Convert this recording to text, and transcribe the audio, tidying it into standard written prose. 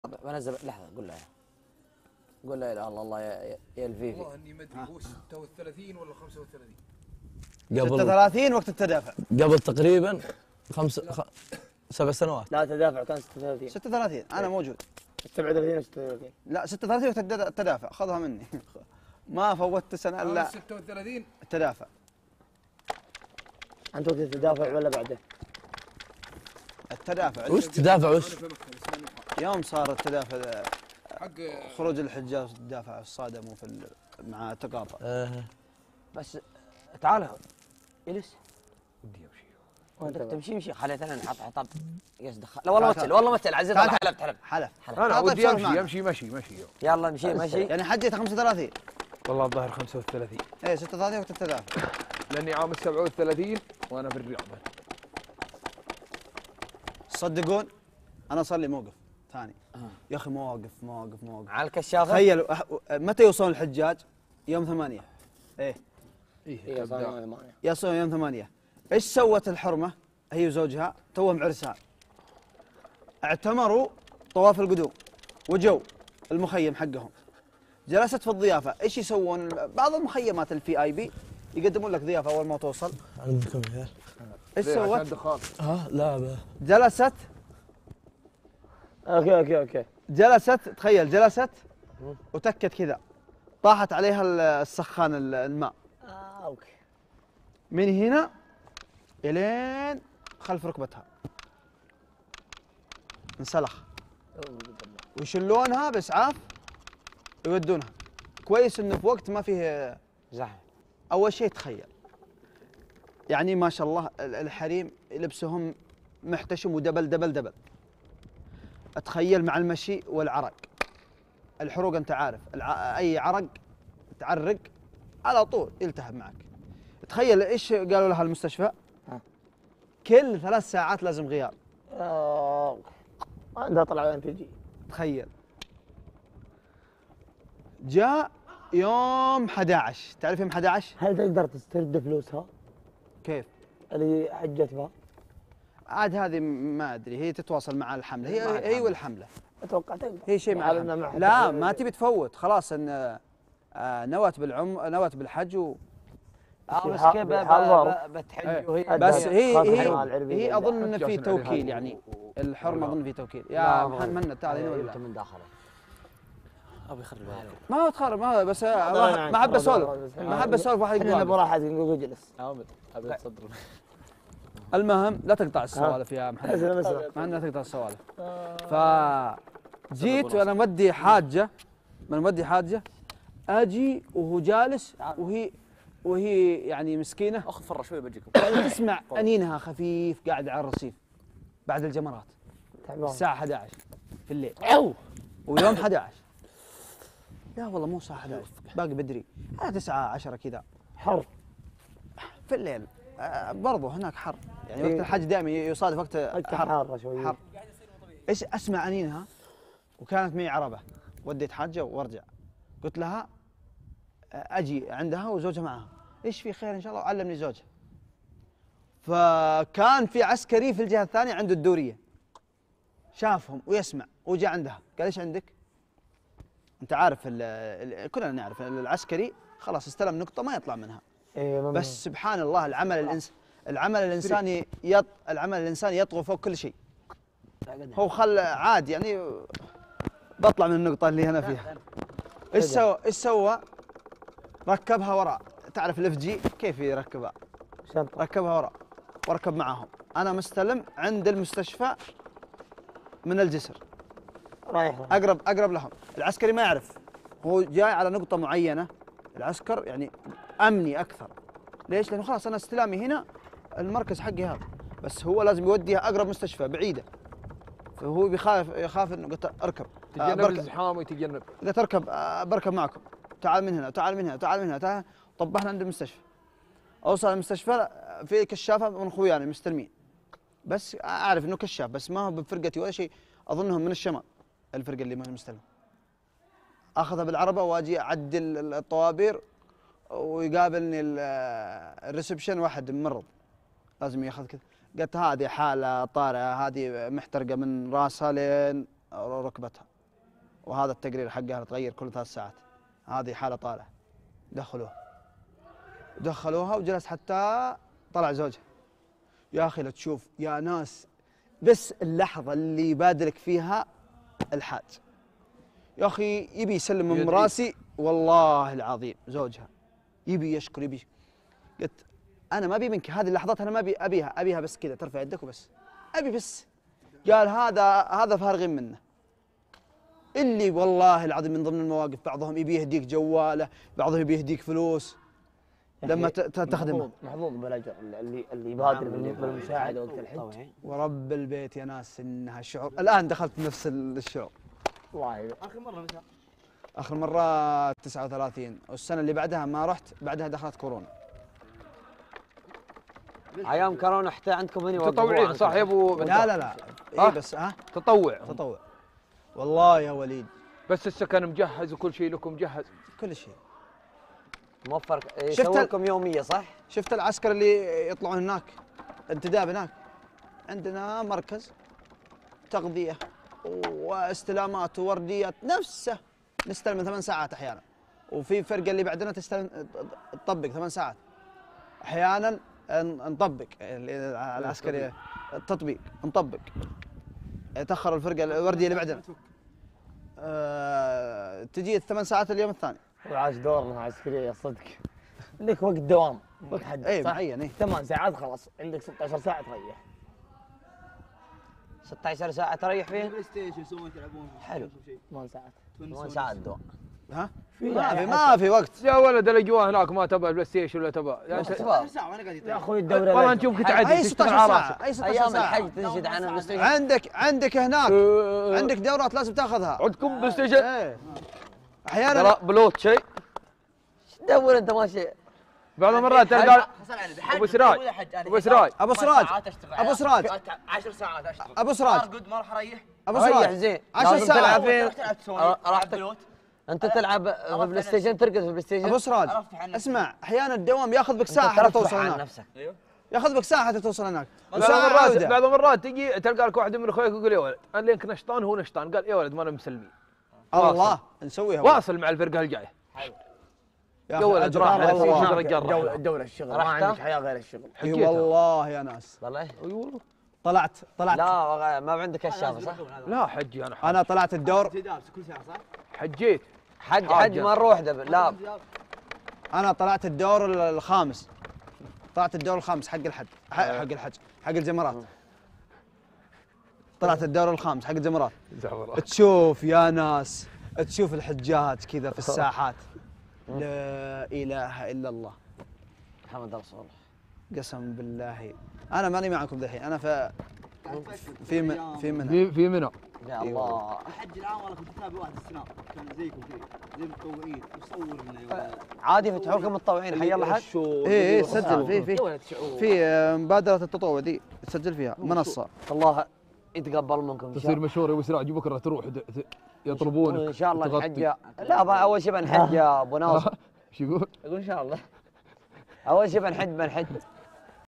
بنزل لحظه. قول لا اله الا الله يا الفيفي. والله اني ما ادري هو 36 ولا 35. قبل 36 وقت التدافع. قبل تقريبا 7 سنوات. لا تدافع كان 36. 36 انا موجود. 37 و 36. لا 36 وقت التدافع خذها مني. ما فوتت سنه الا 36 التدافع. انت وقت التدافع ولا بعده؟ التدافع. وش تدافع وش؟ يوم صار التدافع حق خروج الحجاج تدافع الصادم مع تقاطع. بس تعال جلس. ودي امشي. وانت تمشي خليتنا نحط حطب. لا والله مثل والله مثل عزيز الله حلف. انا ودي امشي مشي يلا مشي. يعني حجيت 35. والله الظاهر 35. ايه 36 وقت التدافع. لاني عام 37 وانا في الرياض. تصدقون انا صار لي موقف ثاني. يا اخي مواقف على الكشافه. تخيلوا متى يوصلون الحجاج؟ يوم 8. ايه يوصلون يوم 8. ايش سوت الحرمه هي وزوجها؟ توهم عرسان، اعتمروا طواف القدوم وجو المخيم حقهم. جلست في الضيافه. ايش يسوون بعض المخيمات الفي اي بي؟ يقدمون لك ضيافه اول ما توصل. عندكم عيال. ايش سوت؟ لا جلست. اوكي جلست، تخيل جلست وتكت كذا، طاحت عليها السخان الماء. اوكي. من هنا الين خلف ركبتها انسلخ، ويشلونها باسعاف يودونها. كويس انه في وقت ما فيه زحمه. اول شيء تخيل، يعني ما شاء الله الحريم لبسهم محتشم ودبل. اتخيل مع المشي والعرق، الحروق انت عارف اي عرق تعرق على طول يلتهب معك. تخيل ايش قالوا لها المستشفى؟ كل 3 ساعات لازم غيار. عندها طلع وين تجي. تخيل. جاء يوم 11، تعرف يوم 11؟ هل تقدر تسترد فلوسها؟ كيف؟ اللي حجت بها؟ عاد هذه ما ادري، هي تتواصل مع الحمله، هي والحمله. اتوقع تقدر. هي شيء مع الحملة. لا ما تبي تفوت خلاص، ان نوت نوت بالحج بس كيف بتحج وهي بس هي اظن ان في توكيل، يعني الحرمه اظن في توكيل. يا محمد تعال هنا ولا من داخله. ابي يخرب بالك. ما هو تخرب، ما هو بس ما احب اسولف واحد يقول ابو راحت نقول اجلس. ابي تصدر. المهم لا تقطع السوالف يا محمد. ما لا تقطع السوالف. فجيت وانا مودي حاجه، اجي وهو جالس وهي يعني مسكينه. اخذ فره شوي بجيكم. يعني تسمع انينها خفيف قاعد على الرصيف بعد الجمرات. الساعه 11 في الليل. ويوم 11. لا والله مو الساعه 11، باقي بدري، على 9 10 كذا. حر في الليل. برضو هناك حر، يعني وقت الحج دائما يصادف وقت حر شوي. حر. ايش اسمع انينها، وكانت معي عربه، وديت حاجه وارجع. قلت لها اجي عندها وزوجها معها، ايش في خير ان شاء الله، علمني زوجها. فكان في عسكري في الجهه الثانيه عنده الدوريه، شافهم ويسمع وجاء عندها، قال ايش عندك؟ انت عارف كلنا نعرف العسكري خلاص استلم نقطه ما يطلع منها. بس سبحان الله العمل الانساني يطغى فوق كل شيء. هو عادي يعني بطلع من النقطه اللي انا فيها. ايش سوى؟ ركبها وراء. تعرف الاف جي كيف يركبها؟ ركبها وراء واركب معاهم. انا مستلم عند المستشفى من الجسر، رايح اقرب لهم. العسكري ما يعرف، هو جاي على نقطه معينه. العسكر يعني امني اكثر. ليش؟ لانه خلاص انا استلامي هنا المركز حقي هذا، بس هو لازم يوديها اقرب مستشفى بعيده. فهو يخاف انه قلت اركب، تتجنب الزحام ويتجنب. قلت اركب، بركب معكم، تعال من هنا. طبحنا عند المستشفى. اوصل المستشفى في كشافه من اخوياني مستلمين، بس اعرف انه كشاف، بس ما هو بفرقتي ولا شيء، اظنهم من الشمال الفرقه اللي مستلم. اخذها بالعربه واجي اعدل الطوابير، ويقابلني الريسبشن واحد ممرض لازم ياخذ كذا. قلت هذه حاله طارئه، هذه محترقه من راسها لين ركبتها. وهذا التقرير حقها تغير كل 3 ساعات. هذه حاله طالعه. دخلوها وجلس حتى طلع زوجها. يا اخي لا تشوف يا ناس، بس اللحظه اللي يبادلك فيها الحاج يا اخي يبي يسلم من راسي والله العظيم. زوجها يبي يشكر يبي. قلت انا ما ابي منك هذه اللحظات، انا ما ابيها بس كذا ترفع يدك وبس، ابي بس. قال هذا فارغين منه. اللي والله العظيم من ضمن المواقف بعضهم يبي يهديك جواله، بعضهم يبي يهديك فلوس لما تخدمه. محظوظ بالاجر اللي يبادر بالمساعده وقت الحج. ورب البيت يا ناس انها شعور. الان دخلت نفس الشعور. والله اخر مره متى؟ اخر مره 39، والسنه اللي بعدها ما رحت، بعدها دخلت كورونا. ايام كورونا حتى عندكم هنا تطوعين صح يا ابو لا اي بس تطوع والله يا وليد. بس السكن مجهز وكل شيء لكم مجهز. كل شيء موفر. يسوون لكم يوميه صح؟ شفت العسكر اللي يطلعون هناك انتداب هناك، عندنا مركز تغذيه واستلامات وورديات نفسه، نستلم من 8 ساعات احيانا، وفي فرقه اللي بعدنا تستلم تطبق 8 ساعات احيانا. نطبق العسكري التطبيق نطبق، تاخر الفرقه الورديه اللي بعدنا تجي 8 ساعات اليوم الثاني. وعاش دورنا عسكريه صدق. لك وقت دوام وقت حد اي صح؟ معين 8 ساعات خلاص عندك 16 ساعه تريح. 16 ساعه تريح فيه. بلاي ستيشن يسوون تلعبون حلو. 8 ساعات 8 ساعات دوام. ها؟ ما في وقت يا ولد الاجواء هناك ما تبى البلاي ستيشن ولا تبى ساعه وانا قاعد يا اخوي الدوره والله نشوفك تعدي اي 16 ساعه اي 16 ايام ساعه الحج تنشد عن البلاي ستيشن. عندك هناك عندك دورات لازم تاخذها. عندكم بلاي ستيشن ايه احيانا بلوت شيء. دور انت ماشي. بعض المرات تلقى ابو سراج ابو سراج ابو سراج ابو سراج 10 ساعات اشتغل. ابو سراج ارقد ما راح اريح. ابو ريح سراج زين. 10 لازم ساعات تلعب فين؟ تلعب سوني راحتك. انت تلعب في بلاي ستيشن، ترقد في بلاي ستيشن. ابو سراج اسمع، احيانا الدوام ياخذ بك ساعه حتى توصل عن هناك. نفسك. ياخذ بك ساعه حتى توصل هناك. بعض المرات تجي تلقى لك واحد من اخويك يقول يا ولد انا لينك نشطان هو نشطان، قال يا ولد ما انا مسلمين. الله نسويها واصل مع الفرقه الجايه. يا ولد راح والله الدوله الشغل ما رحت؟ عندك حياه غير الشغل. اي والله يا ناس. والله اي والله. طلعت لا ما عندك الشغله صح؟ لا حجي انا طلعت الدور. كل ساعه صح؟ حجيت حج ما نروح لا انا طلعت الدور الخامس. طلعت الدور الخامس حق الحج حق الجمرات. طلعت الدور الخامس حق الجمرات. تشوف يا ناس، تشوف الحجاج كذا في الساحات. لا اله الا الله محمد رسول الله. قسم بالله انا ماني معكم ذحين، انا في منى في منى. يا الله. الحج الان والله كنت اتابع واحد السناب كان زيكم كذا زي المتطوعين يصور لنا. عادي يفتحوا لكم متطوعين حي الله حج. اي سجل في مبادره التطوع دي تسجل فيها منصه. الله يتقبل منكم. تصير مشهور يا ابو سراج بكره تروح يطلبونك ان شاء الله نحج. لا اول شيء بنحج يا ابو ناصر. شو يقول؟ يقول ان شاء الله اول شيء بنحج